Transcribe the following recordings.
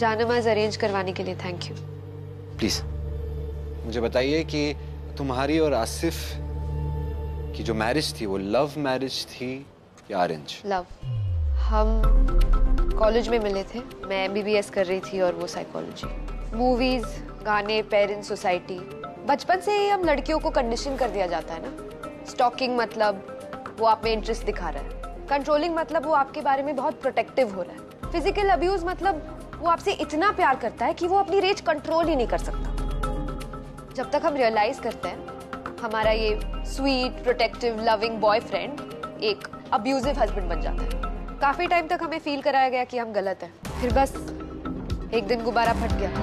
जानमाज arrange करवाने के लिए थैंक यू। प्लीज मुझे बताइए कि तुम्हारी और आसिफ की जो मैरिज थी वो लव मैरिज थी या अरेंज? लव। हम कॉलेज में मिले थे, मैं MBBS कर रही थी और वो साइकोलॉजी। मूवीज, गाने, पेरेंट्स, सोसाइटी, बचपन से ही हम लड़कियों को कंडीशन कर दिया जाता है ना। स्टॉकिंग मतलब वो आप में इंटरेस्ट दिखा रहा है, कंट्रोलिंग मतलब वो आपके बारे में बहुत प्रोटेक्टिव हो रहा है, फिजिकल अब्यूज मतलब वो आपसे इतना प्यार करता है कि वो अपनी रेज कंट्रोल ही नहीं कर सकता। जब तक हम रियलाइज करते हैं हमारा ये स्वीट, प्रोटेक्टिव, लविंग बॉयफ्रेंड एक अब्यूजिव हस्बैंड बन जाता है। काफी टाइम तक हमें फील कराया गया कि हम गलत हैं, फिर बस एक दिन गुब्बारा फट गया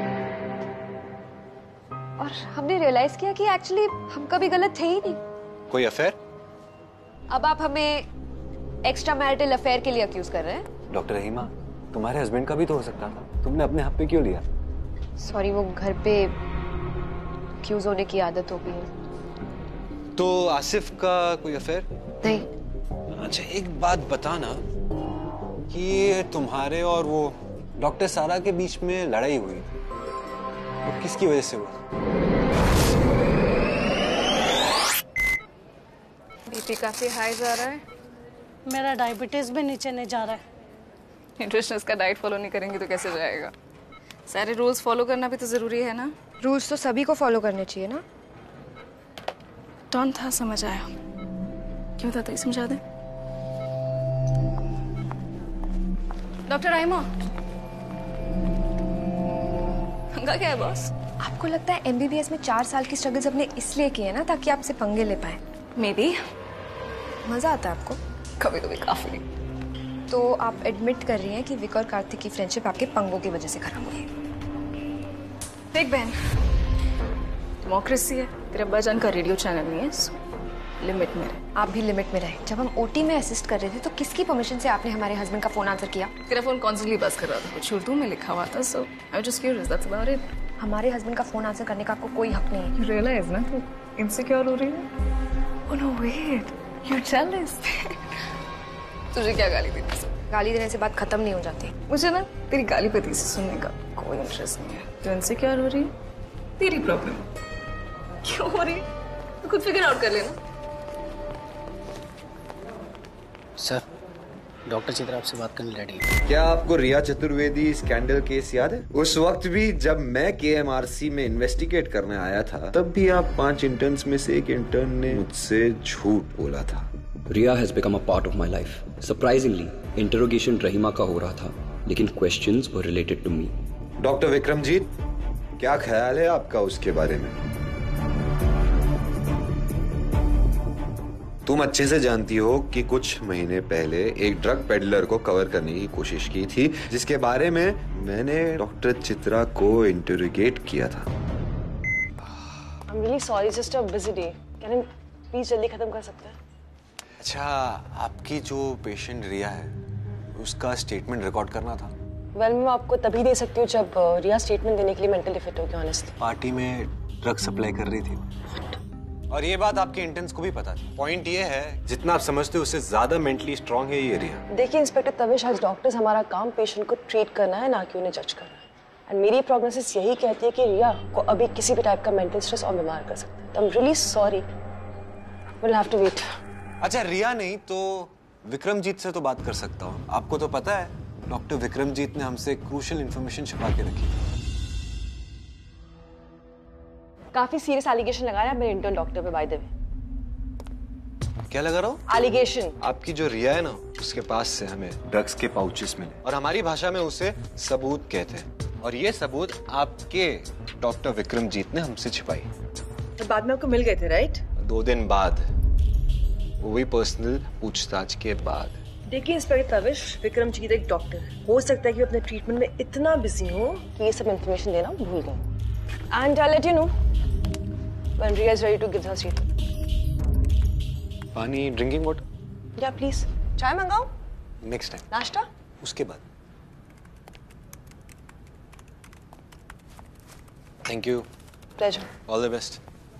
और हमने रियलाइज किया कि एक्चुअली हम कभी गलत थे ही नहीं। कोई अफेयर? अब आप हमें एक्स्ट्रा मैरिटल अफेयर के लिए अक्यूज कर रहे हैं? डॉक्टर रहीमा, तुम्हारे हस्बैंड का भी तो हो सकता था, तुमने अपने हाथ पे क्यों लिया? सॉरी, वो घर पे अक्यूज होने की आदत हो गई है। तो आसिफ का कोई अफेयर? नहीं। अच्छा एक बात बताना कि तुम्हारे और वो डॉक्टर सारा के बीच में लड़ाई हुई, वो किसकी वजह से हुआ? बीपी काफी हाई जा रहा है। मेरा डायबिटीज भी नीचे नहीं जा रहा है। न्यूट्रिशनिस्ट का डाइट फॉलो नहीं करेंगे तो कैसे जाएगा? सारे रूल्स फॉलो करना भी तो जरूरी है ना। रूल्स तो सभी को फॉलो करने चाहिए ना। टर्न था, समझ आया। क्यों था तो समझा दे। डॉक्टर राइमा, पंगा क्या है बॉस? आपको लगता है MBBS में 4 साल की स्ट्रगल्स अपने इसलिए किए ना ताकि आपसे पंगे ले पाए? Maybe. मजा आता है आपको? कभी कभी काफी। तो आप एडमिट कर रही हैं कि विक और कार्तिक की फ्रेंडशिप आपके पंगों की वजह से खराब हुई है। देख बहन, डेमोक्रेसी है, तेरे अब्बा जान का रेडियो चैनल नहीं है, सो लिमिट में रहे। आप भी लिमिट में रहे। जब हम OT में असिस्ट कर रहे थे तो किसकी परमिशन से आपने हमारे हस्बैंड का फोन आंसर किया? तेरा फोन कॉन्स्टेंटली बस कर रहा था, कुछ उर्दू में लिखा हुआ था, so I was just curious, that's about it. हमारे हस्बैंड का फोन आंसर करने का आपको कोई हक नहीं है। यू रियलाइज ना तू इनसिक्योर हो रही है? Oh no wait, you are jealous. तुझे क्या गाली दी थी? गाली देने से बात खत्म नहीं हो जाती। मुझे ना तेरी गाली पति से सुनने का कोई इंटरेस्ट नहीं है। तू इनसिक्योर हो रही है, तेरी प्रॉब्लम। क्यों हो रही है तो खुद फिगर आउट कर लेना। सर, डॉक्टर चित्रा आपसे बात करने रेडी है। क्या आपको रिया चतुर्वेदी स्कैंडल केस याद है? उस वक्त भी जब मैं KMRC में इन्वेस्टिगेट करने आया था तब भी आप 5 इंटर्न्स में से एक इंटर्न ने मुझसे झूठ बोला था। Riya has become a part of my life. Surprisingly, interrogation Rahima का हो रहा था, लेकिन questions were related to me. Doctor Vikramjit, क्या ख्याल है आपका उसके बारे में? तुम अच्छे से जानती हो कि कुछ महीने पहले एक ड्रग पेडलर को कवर करने की कोशिश की थी, जिसके बारे में मैंने डॉक्टर चित्रा को इंटरोगेट किया था। I'm really sorry, just a busy day. Can you please जल्दी खत्म कर सकते हैं? अच्छा, आपकी जो पेशेंट रिया है उसका स्टेटमेंट रिकॉर्ड करना था। वेल मैं आपको तभी दे सकती हूँ जब रिया स्टेटमेंट देने के लिए मेंटली फिट होगी, ऑनेस्टली। पार्टी में ड्रग सप्लाई कर रही थी और ये बात आपके इंटर्न्स को भी पता थी। पॉइंट ये है, जितना आप समझते हो उससे ज्यादा मेंटली स्ट्रांग है ये रिया। देखिए इंस्पेक्टर तविश, आज डॉक्टर्स हमारा काम पेशेंट को ट्रीट करना है, ना कि उन्हें जज करना है। एंड मेरी प्रोग्नोसिस यही कहती है कि रिया को अभी किसी भी टाइप का मेंटल स्ट्रेस और बीमार कर सकता है। तो I am really sorry, will have to wait. अच्छा, रिया नहीं तो विक्रमजीत से तो बात कर सकता हूँ। आपको तो पता है डॉक्टर विक्रमजीत ने हमसे क्रूशियल इंफॉर्मेशन छिपा के रखी। काफी सीरियस एलिगेशन लगा रहा है मेरे इंटर्न डॉक्टर पे, बाय द वे। क्या लगा रहा हूँ? एलिगेशन। आपकी जो रिया है ना, उसके पास से हमें ड्रग्स के पाउचेस मिले और हमारी भाषा में उसे सबूत कहते हैं, और ये सबूत आपके डॉक्टर विक्रमजीत ने हमसे छिपाई। तो बाद में आपको मिल गए थे, राइट? 2 दिन बाद, वही पर्सनल पूछताछ के बाद। देखिए इंस्पेक्टर तविश, विक्रमजीत एक डॉक्टर है। हो सकता है कि अपने ट्रीटमेंट में इतना बिजी हो कि ये सब इंफॉर्मेशन देना भूल गए। And I let you know when Riya is ready to give her statement. पानी, ड्रिंकिंग वाटर? या प्लीज। चाय मंगाऊं? Next time. नाश्ता? उसके बाद। Thank you. Pleasure. All the best.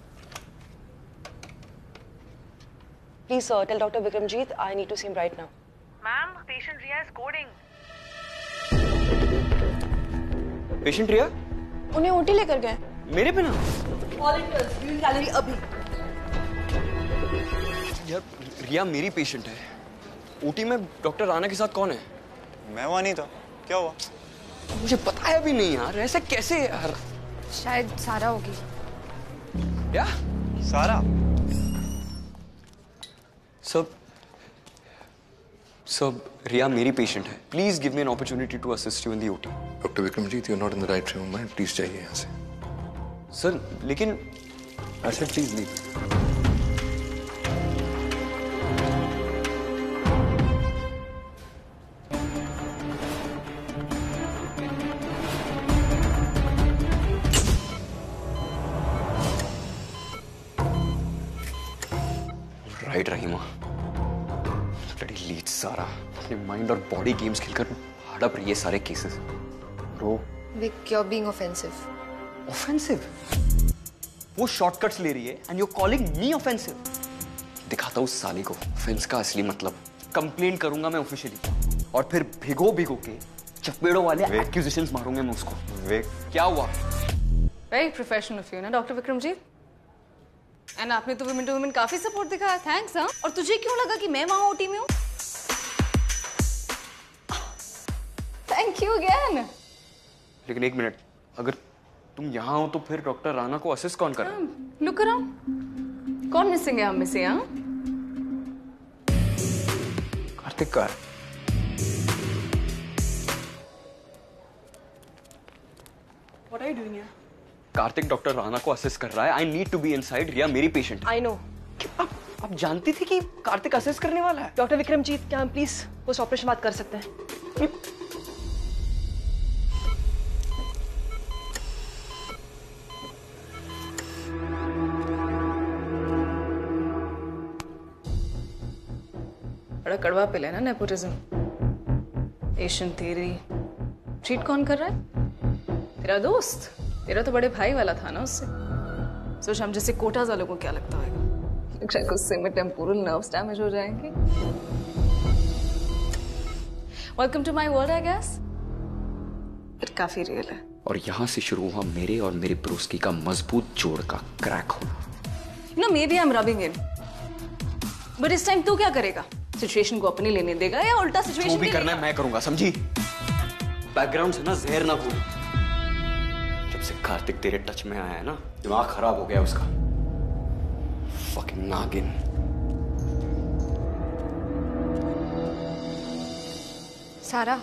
Please, sir, tell Dr. Vikramjeet I need to see him right now. Ma'am, patient Riya is coding. Patient Riya? उन्हें OT लेकर गए। मेरे बिना? गैलरी अभी। यार रिया मेरी पेशेंट है। ओटी में डॉक्टर राणा के साथ कौन है? मैं वहां नहीं था, क्या हुआ? मुझे पता है भी नहीं यार, ऐसा कैसे यार? शायद सारा होगी। क्या? सारा? सब रिया मेरी पेशेंट है। Please give me an opportunity to assist you in the OT. Doctor Vikramjit, you are not in the right frame of mind, please जाइए यहाँ से। सर लेकिन I said please leave. Right Rahima, bloody lead सारा अपने mind और body games खेलकर हड़प रही है सारे cases. Bro, Vik, you are being offensive. Offensive? वो शॉर्टकट्स ले रही है and you calling me offensive? दिखाता हूँ साली को ऑफेंस का असली मतलब। कंप्लेंट करूंगा मैं ऑफिशियली और फिर भिगो के चपेड़ों वाले एक्यूजेशंस मारूंगा मैं उसको। विक, क्या हुआ? वेरी प्रोफेशनल ऑफ यू ना डॉक्टर विक्रमजीत। एंड आपने तो वुमेन टू वुमेन काफी सपोर्ट दिखाया, थैंक्स। हाँ, और तुझे क्यों लगा कि मैं वहां ओटी में हूँ? Thank you again. लेकिन एक मिनट, अगर तुम यहाँ हो तो फिर डॉक्टर राणा को असिस्ट कौन कर रहा है? लुक अराउंड, कौन मिसिंग है हम में से? यहाँ कार्तिक का What are you doing here? Kartik doctor Rana को असिस्ट कर रहा है। I need to be inside. Riya मेरी पेशेंट है। I know. आप जानती थी कि कार्तिक असिस्ट करने वाला है? डॉक्टर विक्रमजीत, क्या हम प्लीज पोस्ट ऑपरेशन बात कर सकते हैं? बड़ा कड़वा पिल है ना नेपोटिज्म। पेशेंट तेरी ट्रीट कौन कर रहा है? तेरा दोस्त। तेरा तो बड़े भाई वाला था ना उससे। सोच हम जैसे कोटाज वालों को क्या लगता होगा। लग रहा है गुस्से में टेम्पोरल नर्व्स डैमेज हो जाएंगे। Welcome to my world I guess. But काफी रियल है। और यहाँ से शुरू हुआ मेरे और मेरे ब्रोस्की का मजबूत जोड़ का क्रैक होना। ना maybe I am rubbing in, but इस टाइम तू क्या करेगा? सिचुएशन को अपने लेने देगा या उल्टा सिचुएशन? जो भी करना है मैं करूंगा, समझी? बैकग्राउंड से ना जहर ना भूल। जब से कार्तिक तेरे टच में आया है ना, दिमाग खराब हो गया उसका। फकिंग नागिन। सारा,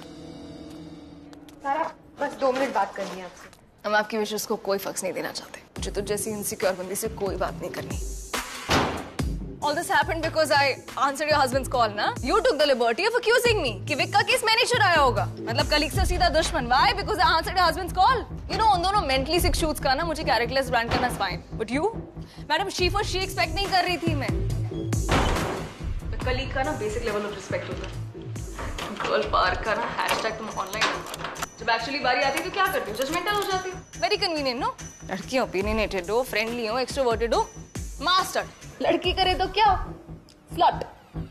बस 2 मिनट बात करनी है आपसे। हम आपकी विशेष को कोई फक्स नहीं देना चाहते। मुझे तो जैसी इनसिक्योर बंदी से कोई बात नहीं करनी। All this happened because I answered your husband's call, ना? You took the liberty of accusing me कि विक का केस मैंने चुराया होगा। मतलब कलीग से सीधा दुश्मन। Why? Because I answered your husband's call. You know, उन दोनों mentally sick shoots का ना मुझे characterless brand करना fine. But you, madam, she for she expect नहीं कर रही थी मैं। कलीग का ना basic level of respect होता है। गर्ल पार का ना hashtag तुम online जब एक्चुअली बारी आती है तो क्या करती हो? जजमेंटल हो जाती हो। Very convenient no. लड़कियां ओपिनियनेटेड हो, फ्रेंडली हो, एक्सट्रोवर्टेड हो, मास्टर। लड़की करे तो क्या? स्लट।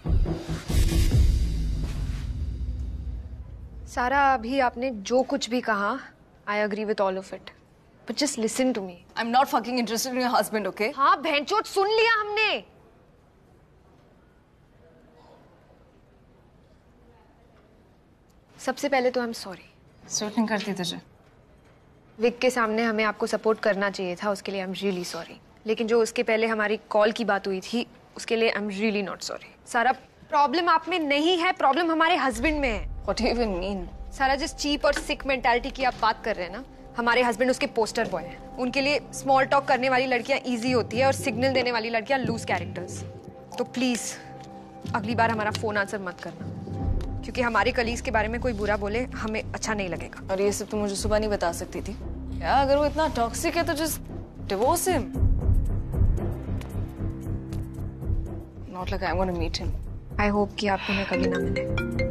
सारा, अभी आपने जो कुछ भी कहा, I agree with all of it, but just listen to me. I am not fucking interested in your husband, okay? हाँ भैंचोद, सुन लिया हमने। सबसे पहले तो आई एम सॉरी। सूट नहीं करती तुझे। विक के सामने हमें आपको सपोर्ट करना चाहिए था, उसके लिए आई एम रियली सॉरी। लेकिन जो उसके पहले हमारी कॉल की बात हुई थी, उसके लिए I am really not sorry. Sara, problem आप में नहीं है, प्रॉब्लम हमारे हस्बैंड में है। What do you even mean? Sara, जिस चीप और सिक मेंटालिटी की आप बात कर रहे हैं ना, हमारे हस्बैंड उसके पोस्टर बॉय हैं। उनके लिए स्मॉल टॉक करने वाली लड़कियां इजी होती है और सिग्नल देने वाली लड़कियां लूज कैरेक्टर्स। तो प्लीज अगली बार हमारा फोन आंसर मत करना, क्योंकि हमारे कलीग्स के बारे में कोई बुरा बोले हमें अच्छा नहीं लगेगा। और ये सब तो मुझे सुबह नहीं बता सकती थी क्या? अगर वो इतना टॉक्सिक है तो just divorce him. Not like I am gonna meet him. I hope कि आप उन्हें कभी ना मिले।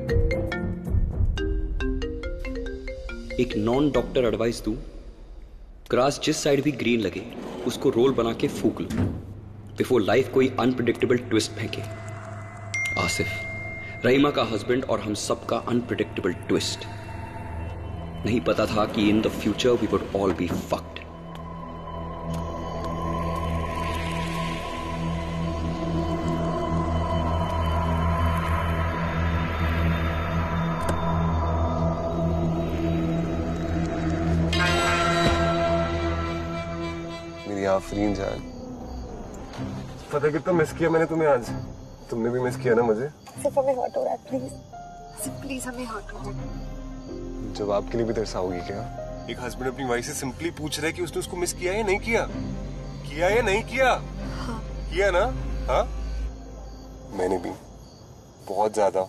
एक नॉन डॉक्टर एडवाइस दूं, ग्रास जिस साइड भी ग्रीन लगे उसको रोल बना के फूक लो बिफोर लाइफ कोई अनप्रिडिक्टेबल ट्विस्ट फेंके। आसिफ, रहीमा का हस्बैंड और हम सब का अनप्रिडिक्टेबल ट्विस्ट। नहीं पता था कि in the future we would all be fucked. मेरी आफरीन जान, पता कितना मिस किया मैंने तुम्हें आज। तुमने भी मिस किया ना मुझे। सिर्फ हमें हर्ट हो रहा है, प्लीज सिर्फ प्लीज हमें हर्ट हो रहा है। जब आपके लिए भी तरसाओगी क्या? एक हस्बैंड अपनी वाइफ से सिंपली पूछ रहा है कि उसने उसको मिस किया या नहीं किया, किया या नहीं किया। हाँ। किया ना? हाँ, मैंने भी बहुत ज्यादा।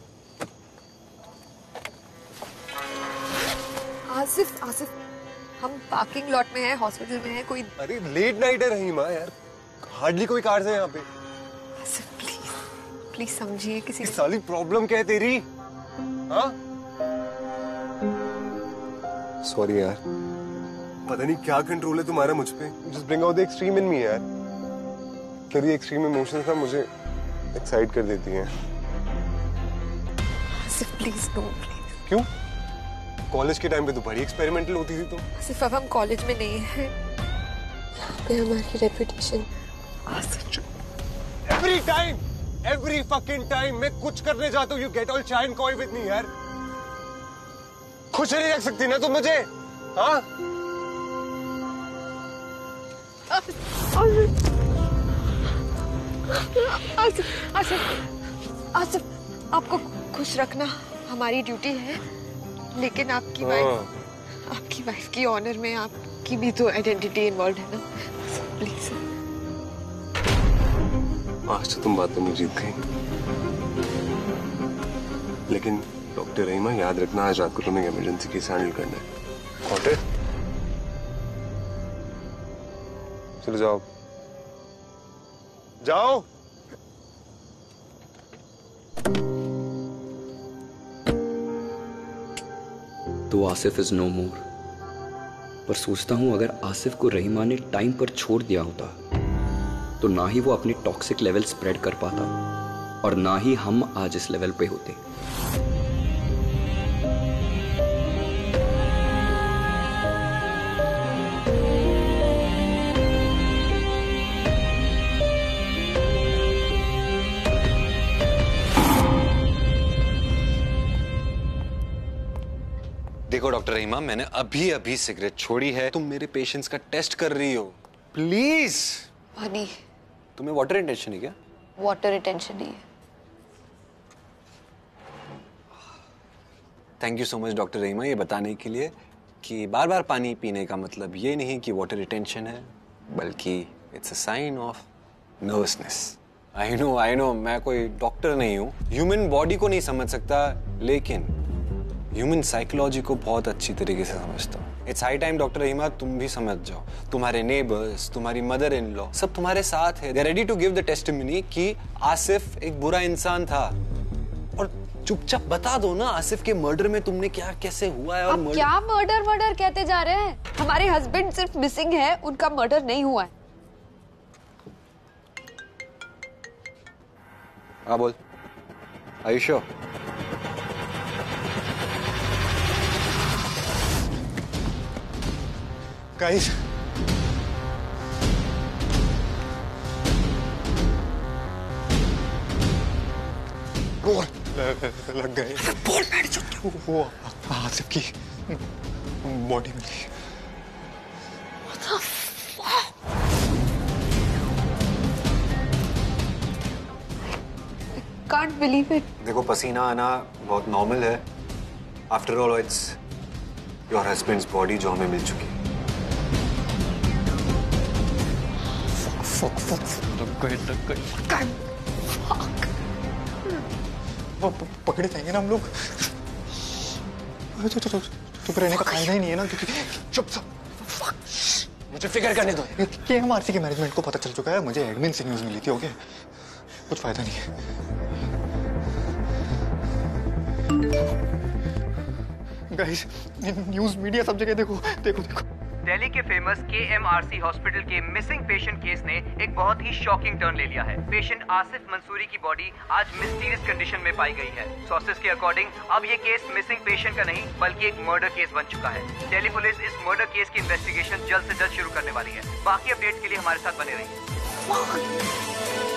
आसिफ आसिफ, हम पार्किंग लॉट में हैं, हॉस्पिटल में हैं, कोई। अरे लेट नाइट है रहीमा यार, हार्डली कोई कार्स है यहाँ पे। आसिफ प्लीज प्लीज समझिए किसी। साली प्रॉब्लम क्या है तेरी? हाँ, सॉरी यार, पता नहीं क्या कंट्रोल है तुम्हारा मुझ पे। Just bring out the extreme in me यार। तेरी एक्सट्रीम इमोशंस ना मुझे एक्साइट कर देती हैं। Asif please no please. क्यों? कॉलेज के टाइम पे तो बड़ी एक्सपेरिमेंटल होती थी तुम। आसिफ अब हम कॉलेज में नहीं हैं, यहाँ पे हमारी रेपुटेशन। एवरी फकिंग टाइम मैं कुछ करने जाता हूँ, you get all chai and coy with me यार। खुश नहीं रख सकती ना तुम मुझे? हाँ, आसिफ आसिफ आसिफ, आपको खुश रखना हमारी ड्यूटी है, लेकिन आपकी वाइफ की ऑनर में आपकी भी तो आइडेंटिटी इन्वॉल्व है ना, प्लीज। आज तो तुम बातों में जीत गई, लेकिन डॉक्टर रहीमा याद रखना, आज रात को तुम्हें इमरजेंसी केस हैंडल करना है। डॉक्टर, चलो जाओ जाओ। तो आसिफ इज नो मोर। पर सोचता हूं अगर आसिफ को रहीमा ने टाइम पर छोड़ दिया होता तो ना ही वो अपने टॉक्सिक लेवल स्प्रेड कर पाता और ना ही हम आज इस लेवल पे होते। देखो डॉक्टर रहीमा, मैंने अभी अभी सिगरेट छोड़ी है, तुम मेरे पेशेंट्स का टेस्ट कर रही हो, प्लीज। पानी। तुम्हें वाटर रिटेंशन है क्या? वाटर रिटेंशन ही है। Thank you so much doctor Rahima ये बताने के लिए कि बार बार पानी पीने का मतलब ये नहीं कि वाटर रिटेंशन है, बल्कि it's a sign of nervousness. I know मैं कोई डॉक्टर नहीं हूँ, ह्यूमन बॉडी को नहीं समझ सकता, लेकिन ह्यूमन साइकोलॉजी को बहुत अच्छी तरीके से समझता हूँ। It's high time doctor Rahima तुम भी समझ जाओ। तुम्हारे नेबर्स, तुम्हारी मदर इन लॉ सब तुम्हारे साथ है, they are ready to give the testimony कि आसिफ एक बुरा इंसान था। और चुपचाप बता दो ना आसिफ के मर्डर में तुमने क्या कैसे हुआ है। और आप क्या मर्डर कहते जा रहे हैं? हमारे हस्बैंड सिर्फ मिसिंग है, उनका मर्डर नहीं हुआ है। हाँ बोल, आर यू श्योर? गाइस, लग गए। बोल बैठ जाओ। वो आसिफ की body milli. Can't believe it. देखो पसीना आना बहुत नॉर्मल है। After all it's your husband's body जो हमें मिल चुकी है। लग गए। वो पकड़े जाएंगे ना हम लोग। चुप रहने का फायदा ही नहीं है ना, क्योंकि चुप मुझे फिक्र करने दो। KMRC के मैनेजमेंट को पता चल चुका है, मुझे एडमिन से न्यूज़ मिली थी। ओके, कुछ फायदा नहीं है। गाइस, न्यूज़ मीडिया सब जगह देखो देखो देखो। दिल्ली के फेमस KMRC हॉस्पिटल के मिसिंग पेशेंट केस ने एक बहुत ही शॉकिंग टर्न ले लिया है। पेशेंट आसिफ मंसूरी की बॉडी आज मिस्टीरियस कंडीशन में पाई गई है। सोर्सेज के अकॉर्डिंग अब ये केस मिसिंग पेशेंट का नहीं बल्कि एक मर्डर केस बन चुका है। दिल्ली पुलिस इस मर्डर केस की इन्वेस्टिगेशन जल्द से जल्द शुरू करने वाली है। बाकी अपडेट के लिए हमारे साथ बने रहिए।